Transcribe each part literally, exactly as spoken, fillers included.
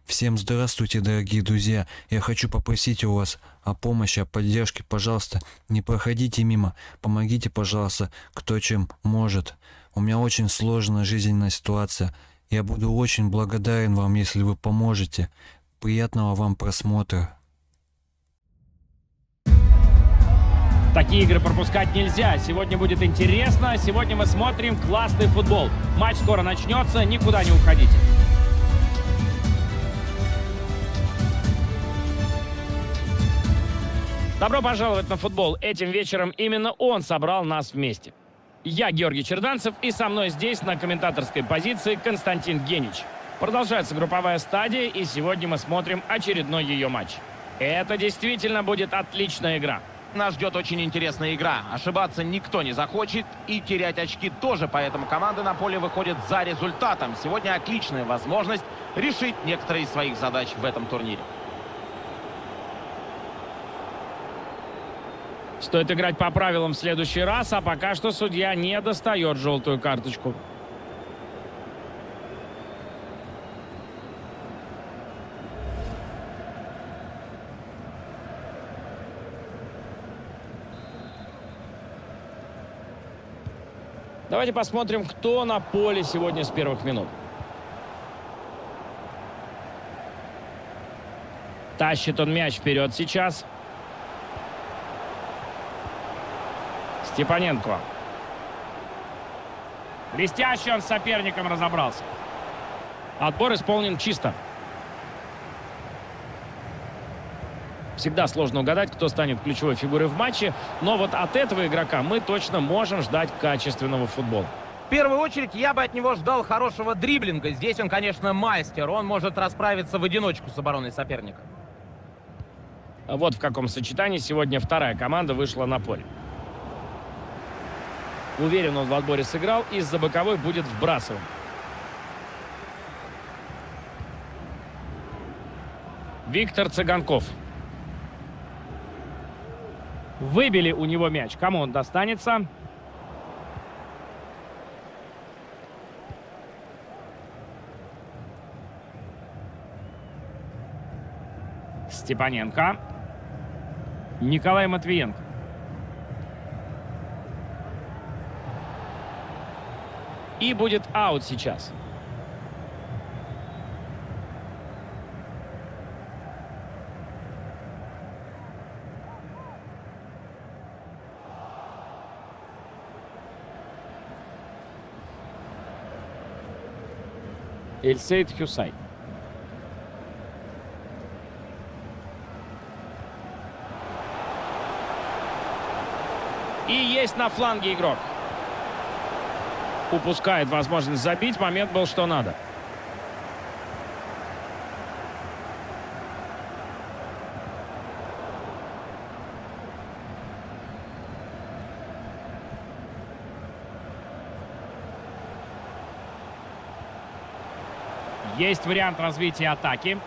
Всем здравствуйте, дорогие друзья. Я хочу попросить у вас о помощи, о поддержке. Пожалуйста, не проходите мимо. Помогите, пожалуйста, кто чем может. У меня очень сложная жизненная ситуация. Я буду очень благодарен вам, если вы поможете. Приятного вам просмотра. Такие игры пропускать нельзя. Сегодня будет интересно. Сегодня мы смотрим классный футбол. Матч скоро начнется. Никуда не уходите. Добро пожаловать на футбол. Этим вечером именно он собрал нас вместе. Я Георгий Черданцев, и со мной здесь на комментаторской позиции Константин Генич. Продолжается групповая стадия, и сегодня мы смотрим очередной ее матч. Это действительно будет отличная игра. Нас ждет очень интересная игра. Ошибаться никто не захочет, и терять очки тоже, поэтому команды на поле выходят за результатом. Сегодня отличная возможность решить некоторые из своих задач в этом турнире. Стоит играть по правилам в следующий раз, а пока что судья не достает желтую карточку. Давайте посмотрим, кто на поле сегодня с первых минут. Тащит он мяч вперед сейчас. Степаненко. Блестяще он с соперником разобрался. Отбор исполнен чисто. Всегда сложно угадать, кто станет ключевой фигурой в матче, но вот от этого игрока мы точно можем ждать качественного футбола. В первую очередь я бы от него ждал хорошего дриблинга. Здесь он, конечно, мастер. Он может расправиться в одиночку с обороной соперника. Вот в каком сочетании сегодня вторая команда вышла на поле. Уверен, он в отборе сыграл, и из-за боковой будет вбрасыван. Виктор Цыганков. Выбили у него мяч. Кому он достанется? Степаненко. Николай Матвиенко. И будет аут сейчас. Эльсейд Хюсай. И есть на фланге игрок. Упускает возможность забить. Момент был что надо. Есть вариант развития атаки.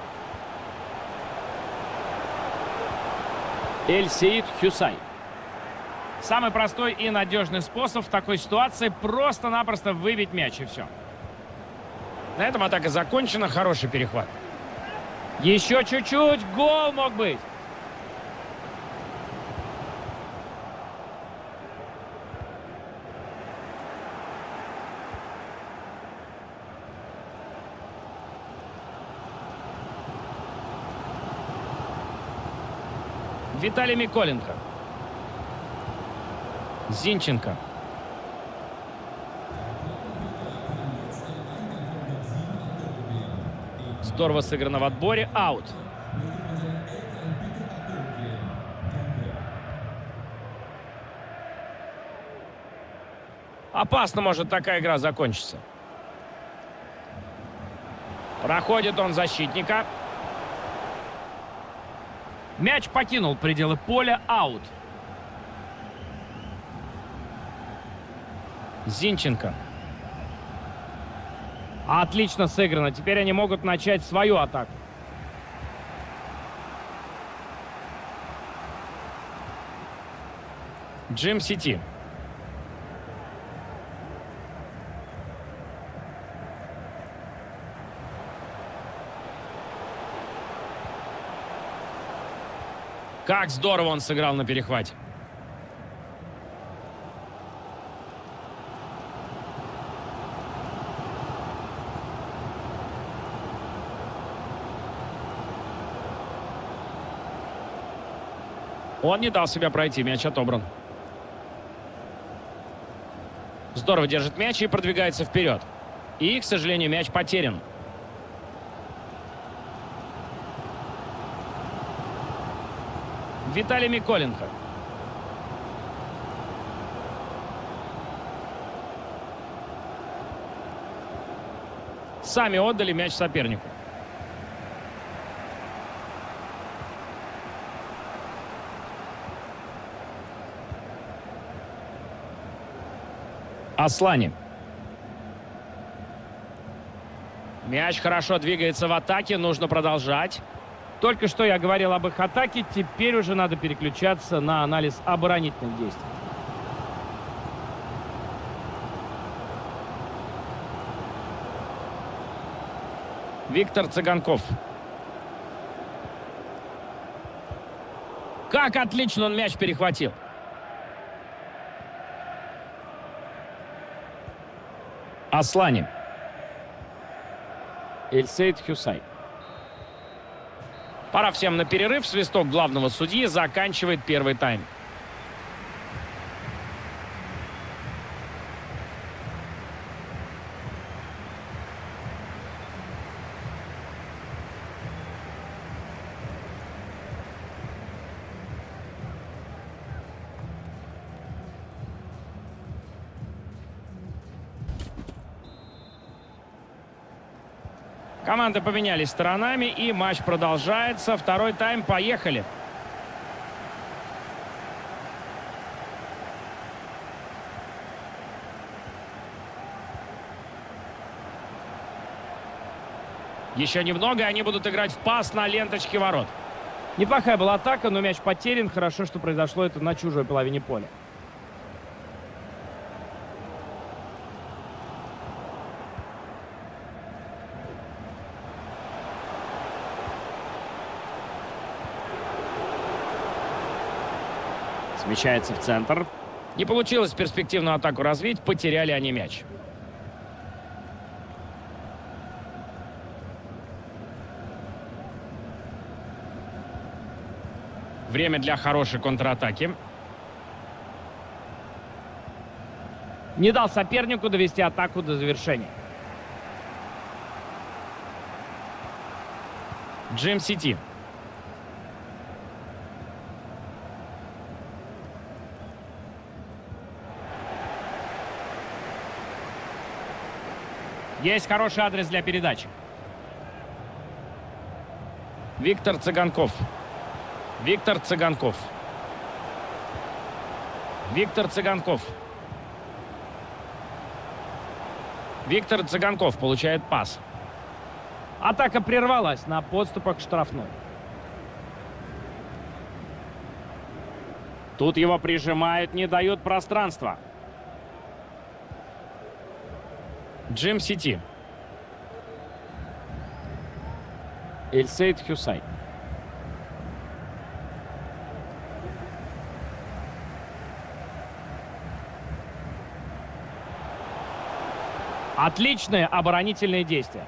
Эльсейд Хюсай. Самый простой и надежный способ в такой ситуации просто-напросто выбить мяч, и все. На этом атака закончена. Хороший перехват. Еще чуть-чуть. Гол мог быть. Виталий Миколенко. Зинченко. Здорово сыграно в отборе. Аут. Опасно может такая игра закончиться. Проходит он защитника. Мяч покинул пределы поля. Аут. Зинченко. Отлично сыграно. Теперь они могут начать свою атаку. Джим Сити. Как здорово он сыграл на перехвате. Он не дал себя пройти, мяч отобран. Здорово держит мяч и продвигается вперед. И, к сожалению, мяч потерян. Виталий Миколенко. Сами отдали мяч сопернику. Аслани. Мяч хорошо двигается в атаке, нужно продолжать. Только что я говорил об их атаке, теперь уже надо переключаться на анализ оборонительных действий. Виктор Цыганков. Как отлично он мяч перехватил. Аслани. Эльсейд Хюсай. Пора всем на перерыв. Свисток главного судьи заканчивает первый тайм. Команды поменялись сторонами, и матч продолжается. Второй тайм, поехали. Еще немного, и они будут играть в пас на ленточке ворот. Неплохая была атака, но мяч потерян. Хорошо, что произошло это на чужой половине поля. Смещается в центр. Не получилось перспективную атаку развить, потеряли они мяч. Время для хорошей контратаки. Не дал сопернику довести атаку до завершения. Джим Сити. Есть хороший адрес для передачи. Виктор Цыганков. Виктор Цыганков. Виктор Цыганков. Виктор Цыганков получает пас. Атака прервалась на подступах к штрафной. Тут его прижимают, не дают пространства. Джим Сити. Эльсейд Хюсай. Отличные оборонительные действия.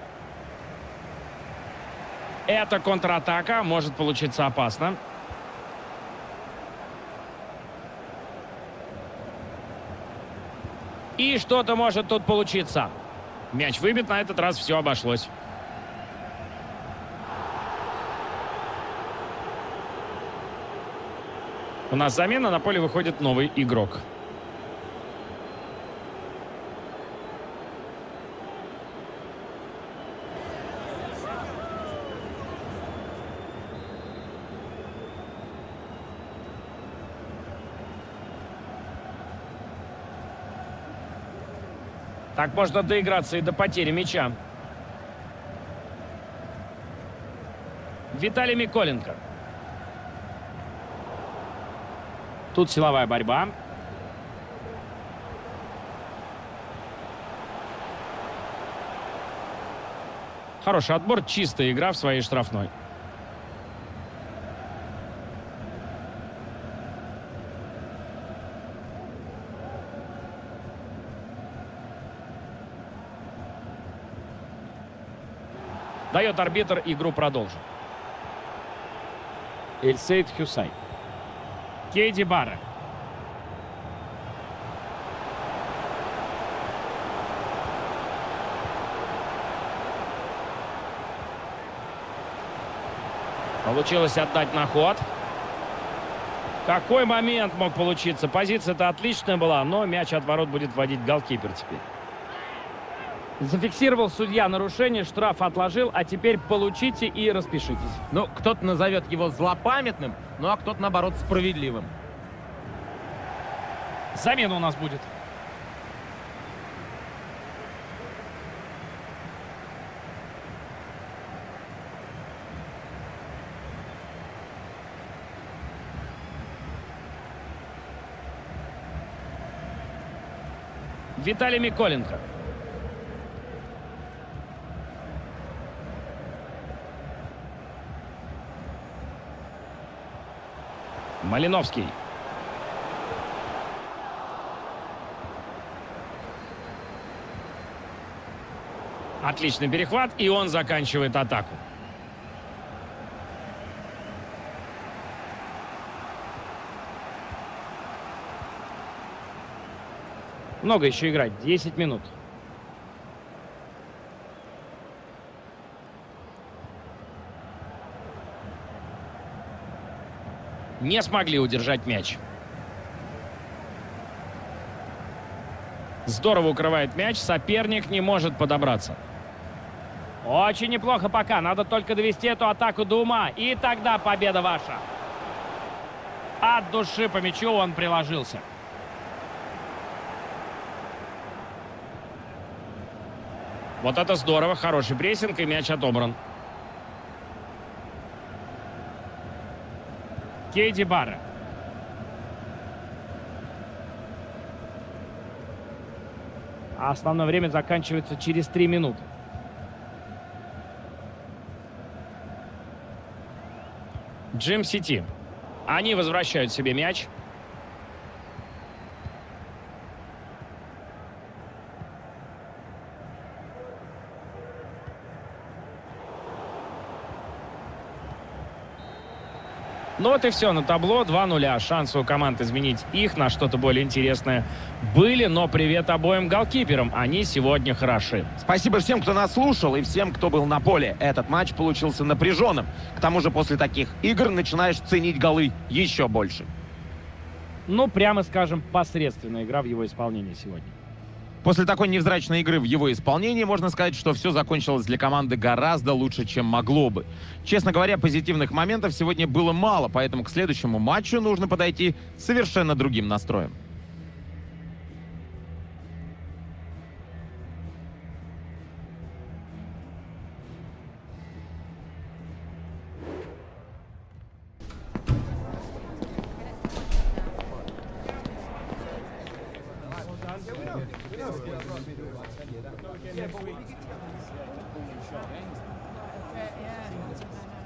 Эта контратака может получиться опасно. И что-то может тут получиться. Мяч выбит, на этот раз все обошлось. У нас замена, на поле выходит новый игрок. Так можно доиграться и до потери мяча. Виталий Миколенко. Тут силовая борьба. Хороший отбор, чистая игра в своей штрафной. Дает арбитр игру продолжить. Эльсейд Хюсай. Кейди Барре. Получилось отдать на ход. Какой момент мог получиться? Позиция-то отличная была, но мяч от ворот будет вводить голкипер теперь. Зафиксировал судья нарушение, штраф отложил, а теперь получите и распишитесь. Ну, кто-то назовет его злопамятным, ну а кто-то, наоборот, справедливым. Замена у нас будет. Виталий Миколенко. Малиновский. Отличный перехват, и он заканчивает атаку. Много еще играть, десять минут. Не смогли удержать мяч. Здорово укрывает мяч, соперник не может подобраться. Очень неплохо пока, надо только довести эту атаку до ума, и тогда победа ваша. От души по мячу он приложился. Вот это здорово, хороший прессинг, и мяч отобран. Кейди Барре. А основное время заканчивается через три минуты. Джим Сити. Они возвращают себе мяч. Ну вот и все, на табло два нуля. Шансы у команд изменить их на что-то более интересное были, но привет обоим голкиперам. Они сегодня хороши. Спасибо всем, кто нас слушал, и всем, кто был на поле. Этот матч получился напряженным. К тому же после таких игр начинаешь ценить голы еще больше. Ну, прямо скажем, посредственная игра в его исполнении сегодня. После такой невзрачной игры в его исполнении можно сказать, что все закончилось для команды гораздо лучше, чем могло бы. Честно говоря, позитивных моментов сегодня было мало, поэтому к следующему матчу нужно подойти совершенно другим настроем. Yeah, but we, we can get to this. Yeah, the ball shot, eh? Yeah, yeah.